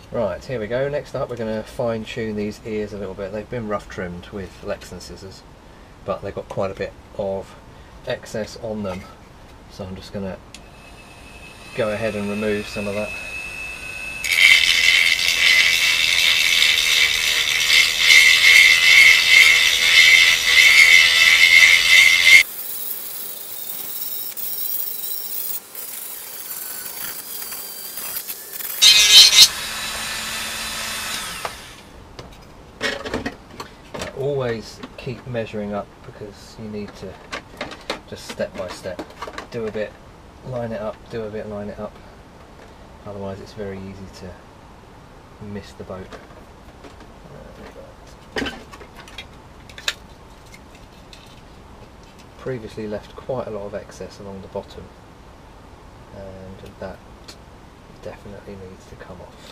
Right, here we go. Next up we're going to fine tune these ears a little bit. They've been rough trimmed with Lexan scissors, but they've got quite a bit of excess on them, so I'm just going to go ahead and remove some of that. Always keep measuring up, because you need to just step by step do a bit, line it up, do a bit, line it up, otherwise it's very easy to miss the boat. Previously left quite a lot of excess along the bottom, and that definitely needs to come off.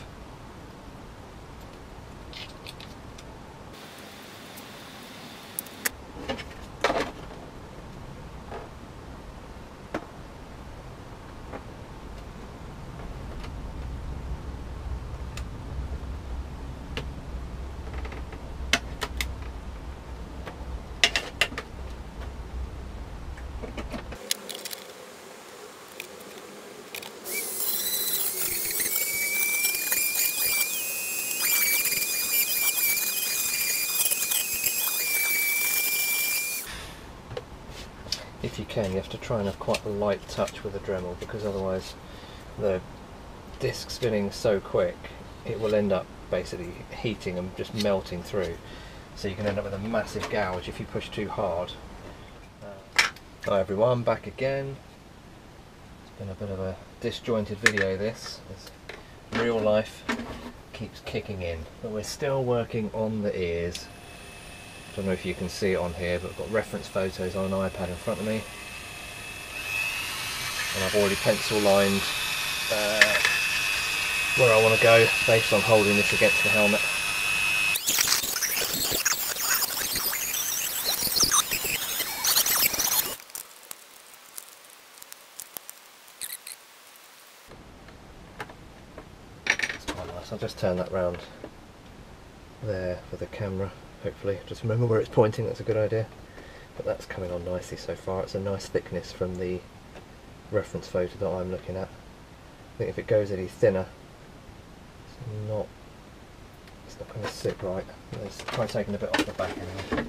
If you can, you have to try and have quite a light touch with the Dremel, because otherwise the disc spinning so quick it will end up basically heating and just melting through, so you can end up with a massive gouge if you push too hard. Hi everyone, back again. It's been a bit of a disjointed video this, as real life keeps kicking in, but we're still working on the ears. I don't know if you can see it on here, but I've got reference photos on an iPad in front of me, and I've already pencil lined where I want to go based on holding this against the helmet. It's quite nice. I'll just turn that round there for the camera. Hopefully, just remember where it's pointing, that's a good idea. But that's coming on nicely so far. It's a nice thickness from the reference photo that I'm looking at. I think if it goes any thinner, it's not going to sit right. Let's try taking a bit off the back anyway.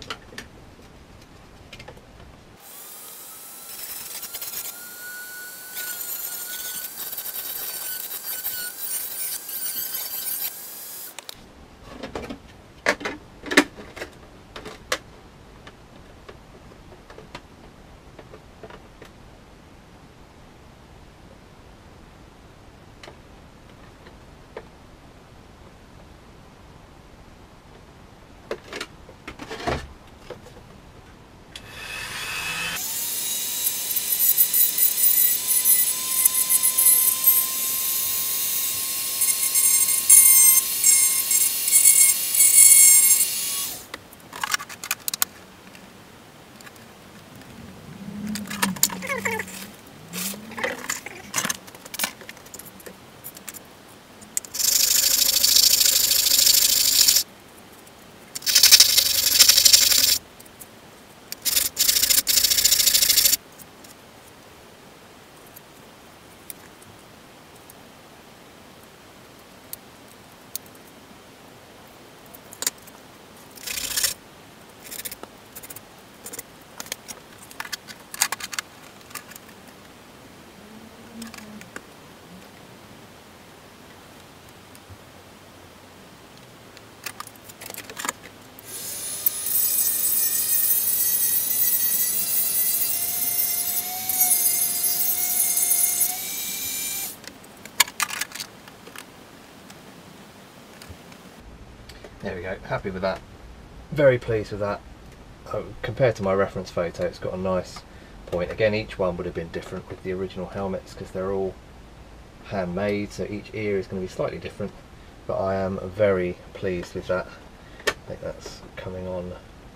There we go, happy with that. Very pleased with that. Compared to my reference photo, it's got a nice point. Again, each one would have been different with the original helmets because they're all handmade, so each ear is going to be slightly different, but I am very pleased with that. I think that's coming on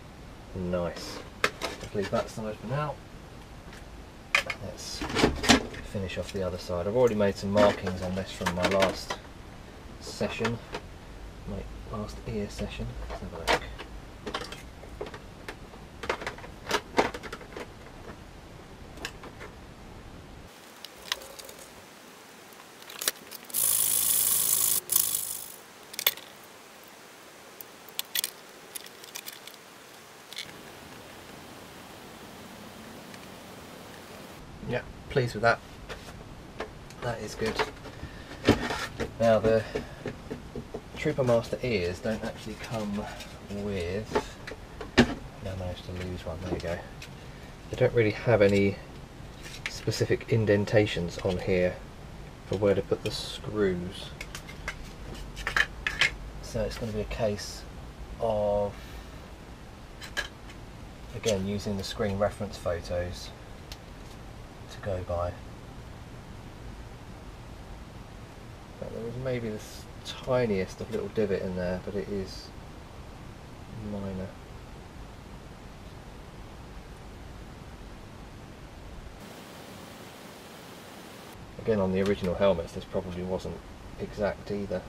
nice. Let's leave that side for now. Let's finish off the other side. I've already made some markings on this from my last session, my last ear session. Let's have a look. Yeah, pleased with that. That is good. Now the Trooper Master ears don't actually come with... I managed to lose one, there you go. They don't really have any specific indentations on here for where to put the screws. So it's going to be a case of, again, using the screen reference photos to go by. But there is maybe this tiniest of little divot in there, but it is minor. Again, on the original helmets this probably wasn't exact either.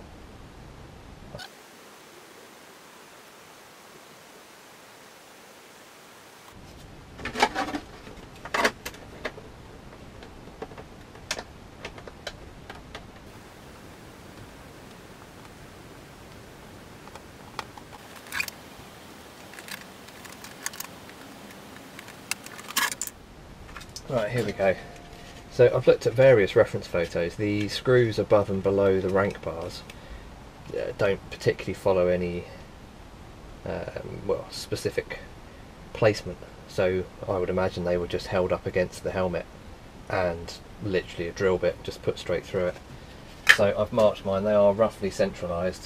Right, here we go. So I've looked at various reference photos. The screws above and below the rank bars don't particularly follow any well, specific placement, so I would imagine they were just held up against the helmet and literally a drill bit just put straight through it. So I've marked mine. They are roughly centralised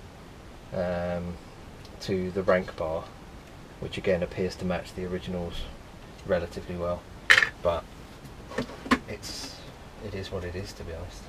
to the rank bar, which again appears to match the originals relatively well, but it is what it is, to be honest.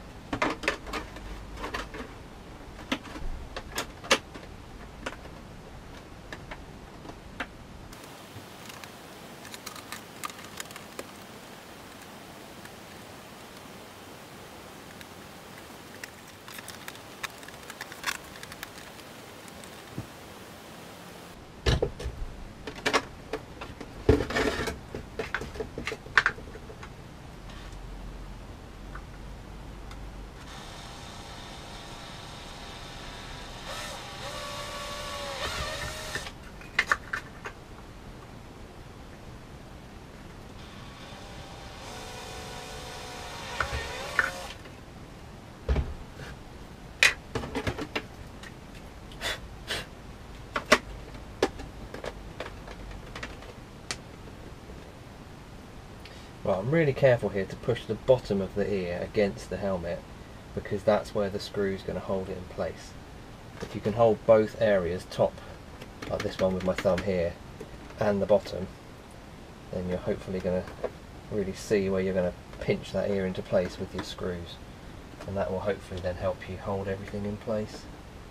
Right, I'm really careful here to push the bottom of the ear against the helmet, because that's where the screw is going to hold it in place. If you can hold both areas, top, like this one with my thumb here, and the bottom, then you're hopefully going to really see where you're going to pinch that ear into place with your screws, and that will hopefully then help you hold everything in place.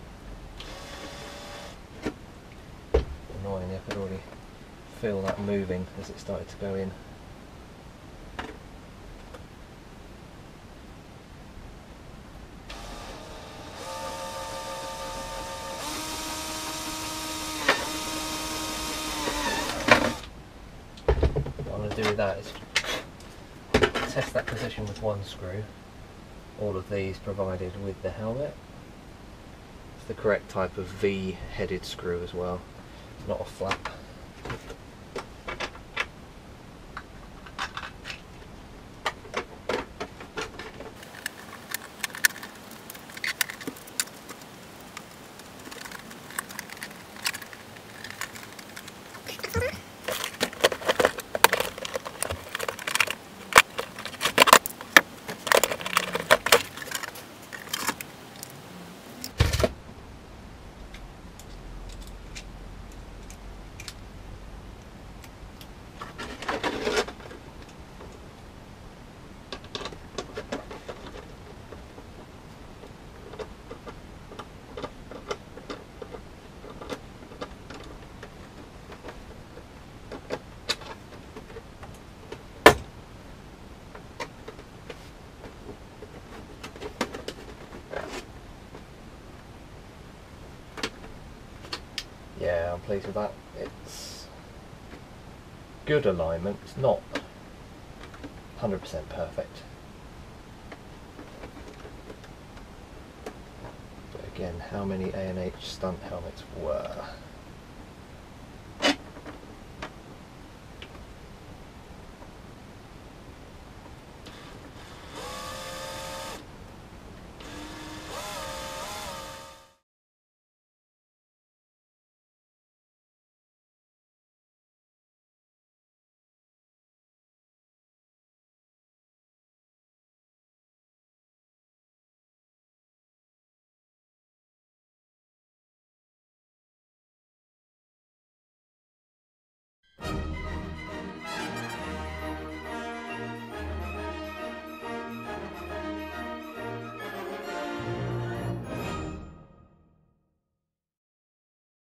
Annoyingly, I could already feel that moving as it started to go in. Do with that is test that position with one screw. All of these provided with the helmet. It's the correct type of V-headed screw as well, not a flap. pleased with that. It's good alignment, it's not 100% perfect. But again, how many A&H stunt helmets were?